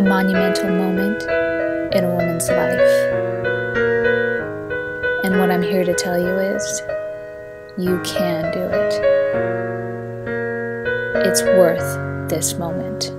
monumental moment in a woman's life. And what I'm here to tell you is, you can do it. It's worth this moment.